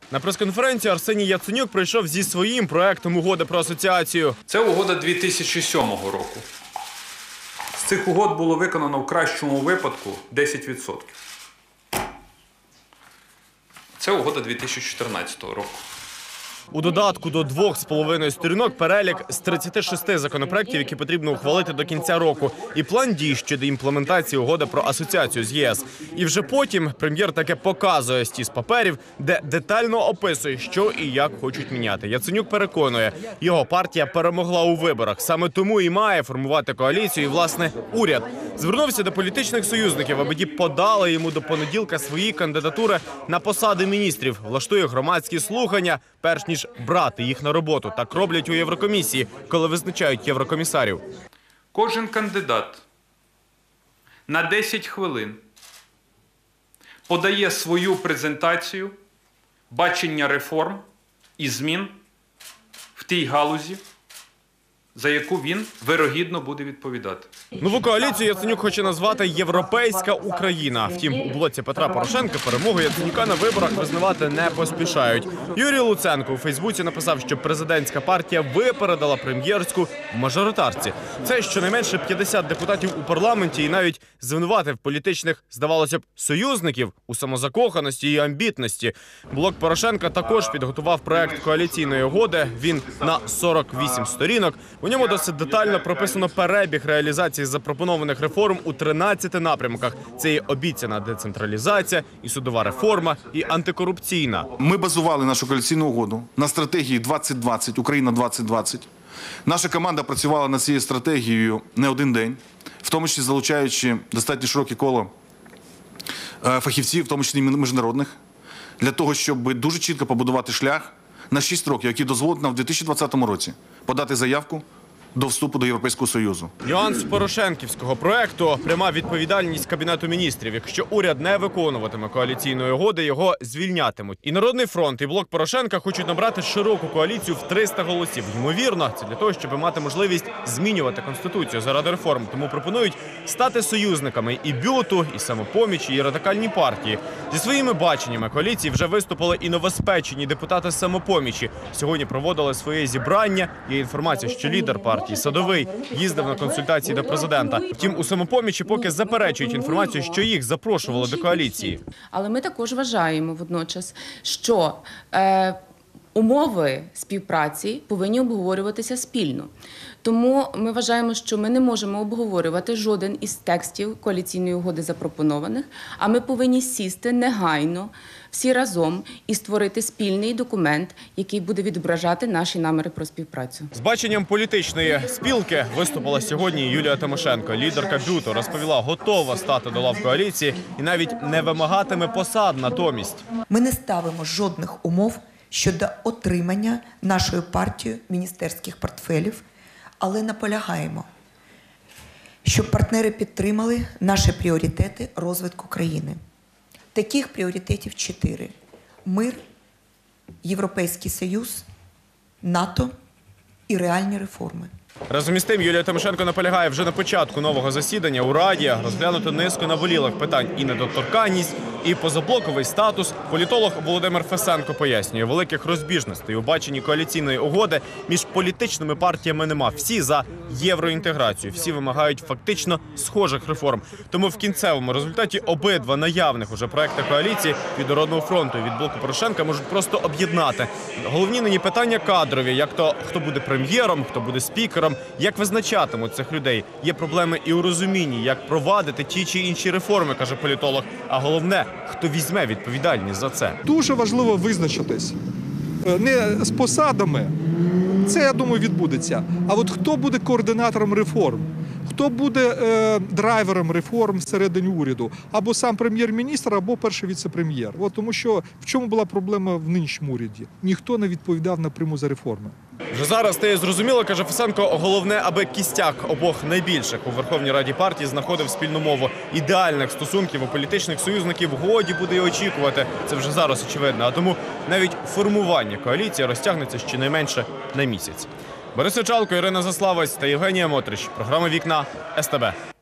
На прес-конференції Арсеній Яценюк прийшов зі своїм проектом угоди про асоціацію. Це угода 2007 року. З цих угод було виконано в кращому випадку 10%. Це угода 2014 року. У додатку до 2,5 сторінок перелік з 36 законопроєктів, які потрібно ухвалити до кінця року, і план дій щодо імплементації угоди про асоціацію з ЄС. І вже потім прем'єр таке показує стіс паперів, де детально описує, що і як хочуть міняти. Яценюк переконує, його партія перемогла у виборах. Саме тому і має формувати коаліцію і, власне, уряд. Звернувся до політичних союзників, аби ті подали йому до понеділка свої кандидатури на посади міністрів. Влаштує громадські слухання, перш ніж брати їх на роботу. Так роблять у Єврокомісії, коли визначають єврокомісарів. Кожен кандидат на 10 хвилин подає свою презентацію, бачення реформ і змін в тій галузі, за яку він вирогідно буде відповідати. Нову коаліцію Яценюк хоче назвати «Європейська Україна». Втім, у блоці Петра Порошенка перемогу Яценюка на виборах визнавати не поспішають. Юрій Луценко у Фейсбуці написав, що президентська партія випередила прем'єрську в мажоритарці. Це щонайменше 50 депутатів у парламенті і навіть звинуватив політичних, здавалося б, союзників у самозакоханості і амбітності. Блок Порошенка також підготував проект коаліційної угоди. Він на 48 сторінок. У ньому досить детально прописано перебіг реалізації запропонованих реформ у 13 напрямках. Це і обіцяна децентралізація, і судова реформа, і антикорупційна. Ми базували нашу коаліційну угоду на стратегії 2020, Україна 2020. Наша команда працювала над цією стратегією не один день, в тому числі залучаючи достатньо широке коло фахівців, в тому числі міжнародних, для того, щоб дуже чітко побудувати шлях на 6 років, який дозволить нам в 2020 році подати заявку до вступу до Європейського Союзу. Нюанс порошенківського проекту – пряма відповідальність Кабінету міністрів. Якщо уряд не виконуватиме коаліційної угоди, його звільнятимуть. І Народний фронт, і блок Порошенка хочуть набрати широку коаліцію в 300 голосів. Ймовірно, це для того, щоб мати можливість змінювати Конституцію заради реформ. Тому пропонують стати союзниками і БЮТу, і Самопомічі, і Радикальній партії. Зі своїми баченнями коаліції вже виступили і новоспечені депутати Самопомічі. Сьогодні проводили своє зібрання. Є інформація, що лідер партії Садовий їздив на консультації до президента. Втім, у Самопомічі поки заперечують інформацію, що їх запрошували до коаліції. Але ми також вважаємо водночас, що умови співпраці повинні обговорюватися спільно. Тому ми вважаємо, що ми не можемо обговорювати жоден із текстів коаліційної угоди запропонованих, а ми повинні сісти негайно всі разом і створити спільний документ, який буде відображати наші наміри про співпрацю. З баченням політичної спілки виступила сьогодні Юлія Тимошенко. Лідерка БЮТу розповіла, готова стати до лав коаліції і навіть не вимагатиме посад натомість. Ми не ставимо жодних умов щодо отримання нашою партією міністерських портфелів, але наполягаємо, щоб партнери підтримали наші пріоритети розвитку країни. Таких пріоритетів 4. Мир, Європейський Союз, НАТО і реальні реформи. Разом із тим, Юлія Тимошенко наполягає вже на початку нового засідання у Раді розглянути низку наболілих питань і недоторканність, і позаблоковий статус. Політолог Володимир Фесенко пояснює, великих розбіжностей у баченні коаліційної угоди між політичними партіями нема. Всі за євроінтеграцію, всі вимагають фактично схожих реформ. Тому в кінцевому результаті обидва наявних уже проекти коаліції від Народного фронту і від блоку Порошенка можуть просто об'єднати. Головні нині питання кадрові, як то хто буде прем'єром, хто буде спікером, як визначатимуть цих людей. Є проблеми і у розумінні, як провадити ті чи інші реформи, каже політолог. А головне, хто візьме відповідальність за це. Дуже важливо визначитись не з посадами, це, я думаю, відбудеться, а от хто буде координатором реформ, хто буде драйвером реформ всередині уряду, або сам прем'єр-міністр, або перший віце-прем'єр. Тому що в чому була проблема в нинішньому уряді? Ніхто не відповідав напряму за реформи. Вже зараз стає зрозуміло, каже Фесенко, головне, аби кістяк обох найбільших у Верховній Раді партії знаходив спільну мову. Ідеальних стосунків у політичних союзників годі буде і очікувати. Це вже зараз очевидно. А тому навіть формування коаліції розтягнеться щонайменше на місяць. Борис Сичалко, Ірина Заславець та Євгенія Мотрич. Програма «Вікна» СТБ.